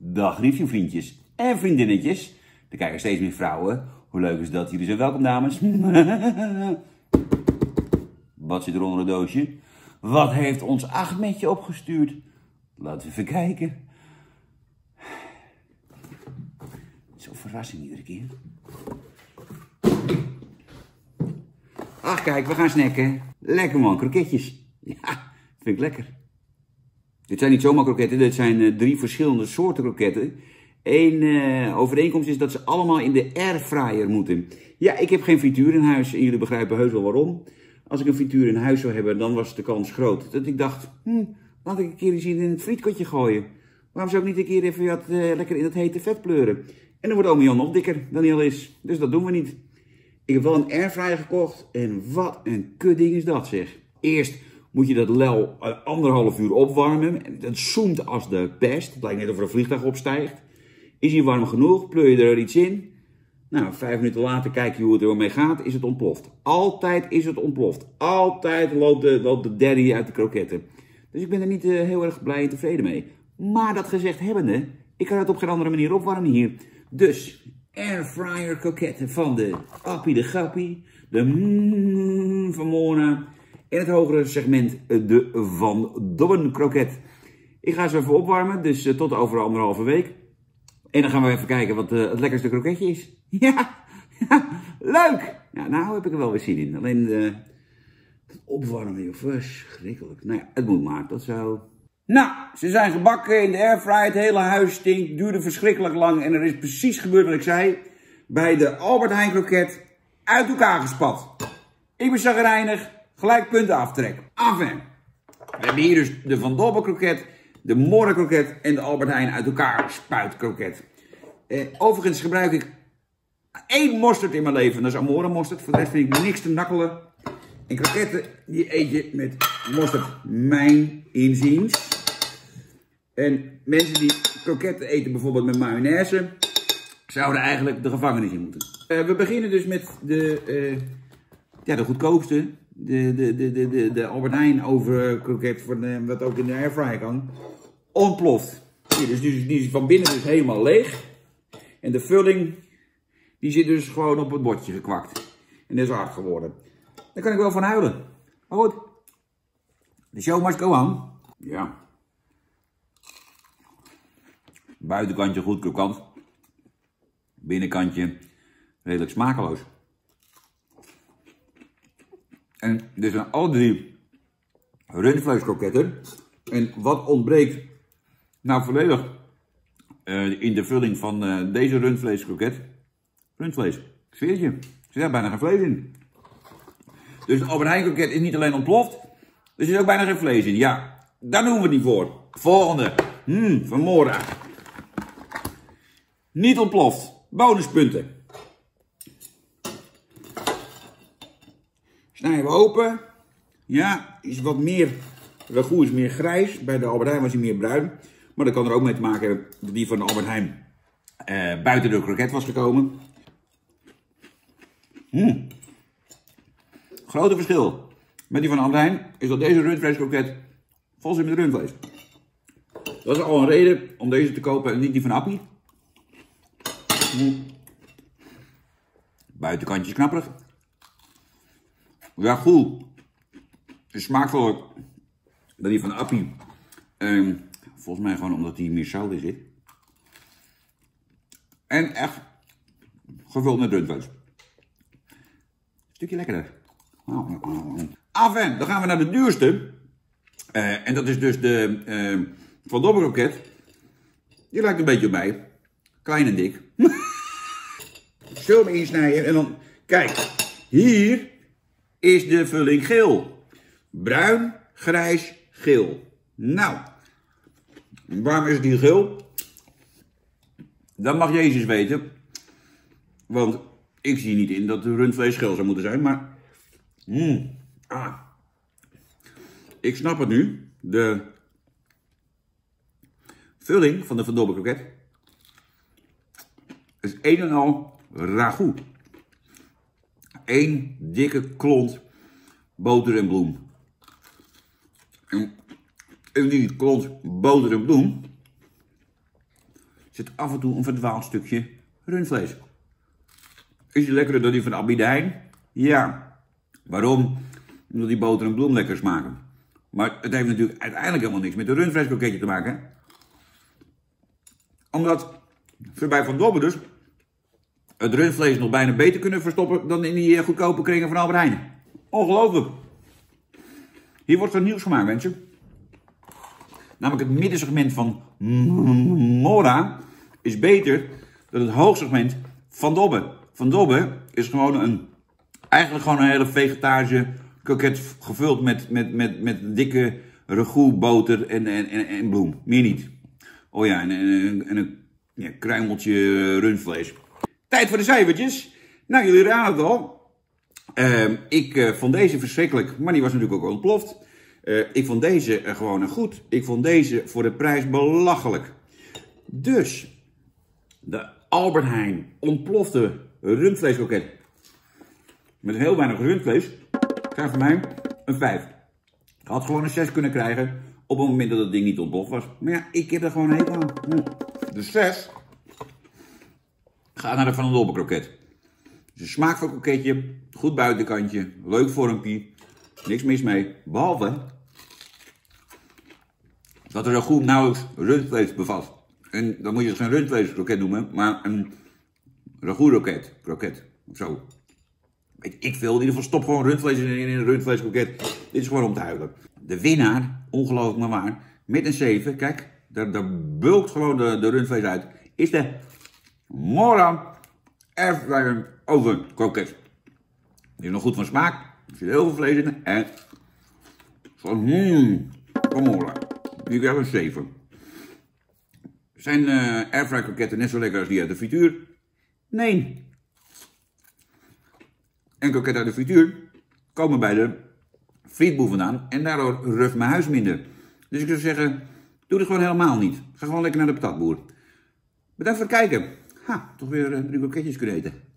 Dag reviewvriendjes en vriendinnetjes. Er kijken steeds meer vrouwen. Hoe leuk is dat? Jullie zijn welkom, dames. Wat zit er onder het doosje? Wat heeft ons Ahmedje opgestuurd? Laten we even kijken. Zo'n verrassing iedere keer. Ach kijk, we gaan snacken. Lekker man, kroketjes. Ja, vind ik lekker. Dit zijn niet zomaar kroketten, dit zijn 3 verschillende soorten kroketten. Eén overeenkomst is dat ze allemaal in de airfryer moeten. Ja, ik heb geen frituur in huis en jullie begrijpen heus wel waarom. Als ik een frituur in huis zou hebben, dan was de kans groot. Dat ik dacht, laat ik een keer eens in het frietkotje gooien. Waarom zou ik niet een keer even wat lekker in het hete vet pleuren? En dan wordt ome Jan nog dikker dan hij al is. Dus dat doen we niet. Ik heb wel een airfryer gekocht en wat een kutding is dat zeg. Eerst moet je dat lel 1,5 uur opwarmen. En dat zoemt als de pest. Het lijkt net of er een vliegtuig opstijgt. Is hij warm genoeg? Pleur je er iets in? Nou, 5 minuten later kijk je hoe het ermee gaat. Is het ontploft. Altijd is het ontploft. Altijd loopt de derrie uit de kroketten. Dus ik ben er niet heel erg blij en tevreden mee. Maar dat gezegd hebbende, ik kan het op geen andere manier opwarmen hier. Dus, airfryer kroketten van de Appie de Gappie. De van Mona. In het hogere segment de Van Dobben kroket. Ik ga ze even opwarmen, dus tot over 1,5 week. En dan gaan we even kijken wat het lekkerste kroketje is. Ja, leuk! Ja, nou heb ik er wel weer zin in. Alleen het opwarmen, joh, verschrikkelijk. Nou ja, het moet maar, tot zo. Nou, ze zijn gebakken in de airfryer. Het hele huis stinkt, duurde verschrikkelijk lang. En er is precies gebeurd wat ik zei. Bij de Albert Heijn kroket uit elkaar gespat. Ik ben chagrijnig. Gelijk punten aftrekken. Enfin. We hebben hier dus de Van Dobben kroket, de Mora kroket en de Albert Heijn uit elkaar spuit kroket. Overigens gebruik ik 1 mosterd in mijn leven. Dat is Amora mosterd. Voor de rest vind ik niks te nakkelen. En kroketten die eet je met mosterd mijn inziens. En mensen die kroketten eten bijvoorbeeld met mayonaise zouden eigenlijk de gevangenis in moeten. We beginnen dus met de goedkoopste. De Albert Heijn overkroket, wat ook in de airfryer kan, ontploft. Hier, dus die is van binnen dus helemaal leeg. En de vulling, die zit dus gewoon op het bordje gekwakt. En dat is hard geworden. Daar kan ik wel van huilen. Maar goed, de show must go on. Ja. Buitenkantje goed krokant. Binnenkantje redelijk smakeloos. En dit zijn alle 3 rundvleeskroketten. En wat ontbreekt nou volledig in de vulling van deze rundvleeskroket? Rundvlees. Ik zweer het je. Er zit er bijna geen vlees in. Dus de Albert Heijn kroket is niet alleen ontploft. Er zit ook bijna geen vlees in. Ja, daar doen we het niet voor. Volgende. Van Mora. Niet ontploft. Bonuspunten. Snijden we open. Ja, is wat meer. Ragout is meer grijs. Bij de Albert Heijn was hij meer bruin. Maar dat kan er ook mee te maken hebben dat die van de Albert Heijn buiten de kroket was gekomen. Grote verschil met die van de Albert Heijn is dat deze rundvleeskroket vol zit met rundvlees. Dat is al een reden om deze te kopen en niet die van Appie. Buitenkantje is knapperig. Ragout is smaakvoller dan die van Appie. Volgens mij gewoon omdat die meer zout in zit. En echt gevuld met rundvlees. Stukje lekkerder. Enfin, dan gaan we naar de duurste. En dat is dus de Van Dobben kroket. Die lijkt een beetje op mij. Klein en dik. Zo hem insnijden en dan, kijk, hier is de vulling geel. Bruin, grijs, geel. Nou, waarom is het hier geel? Dat mag Jezus weten. Want ik zie niet in dat de rundvlees geel zou moeten zijn, maar ik snap het nu. De vulling van de Van Dobben kroket is een en al ragout. 1 dikke klont boter en bloem. En die klont boter en bloem zit af en toe een verdwaald stukje rundvlees. Is die lekkerder dan die van Albert Heijn? Ja. Waarom? Omdat die boter en bloem lekker smaken. Maar het heeft natuurlijk uiteindelijk helemaal niks met een rundvleeskroketje te maken. Omdat ze bij Van Dobbe dus het rundvlees nog bijna beter kunnen verstoppen dan in die goedkope kringen van Albert Heijn. Ongelooflijk. Hier wordt er nieuws gemaakt, mensen. Namelijk het middensegment van Mora is beter dan het hoogsegment Van Dobbe. Van Dobbe is gewoon eigenlijk gewoon een hele vegetarische kroket gevuld met dikke ragout, boter en bloem. Meer niet. Oh ja, en een kruimeltje rundvlees. Tijd voor de cijfertjes. Nou, jullie raden het al. Ik vond deze verschrikkelijk, maar die was natuurlijk ook ontploft. Ik vond deze gewoon goed. Ik vond deze voor de prijs belachelijk. Dus, de Albert Heijn ontplofte rundvleeskroket met heel weinig rundvlees krijgt van mij een 5. Ik had gewoon een 6 kunnen krijgen op het moment dat het ding niet ontploft was. Maar ja, ik heb er gewoon een hekel aan. De 6 gaat naar de Van Dobbe kroket. Dus een smaakvol kroketje, goed buitenkantje, leuk vormpje, niks mis mee. Behalve dat er zo goed nauwelijks rundvlees bevat. En dan moet je het geen rundvleeskroket noemen, maar een ragout kroket of zo. Weet ik veel, in ieder geval stop gewoon rundvlees in een rundvleeskroket. Dit is gewoon om te huilen. De winnaar, ongelooflijk maar waar, met een 7, kijk, daar bulkt gewoon de rundvlees uit, is de Mora Airfryer Oven kroket. Die is nog goed van smaak, er zit heel veel vlees in en van Mora. Die krijgt een 7. Zijn airfryer kroketten net zo lekker als die uit de frituur? Nee. En kroketten uit de frituur komen bij de frietboer vandaan en daardoor ruft mijn huis minder. Dus ik zou zeggen, doe het gewoon helemaal niet. Ga gewoon lekker naar de patatboer. Bedankt voor het kijken. Toch weer 3 kroketjes kunnen eten.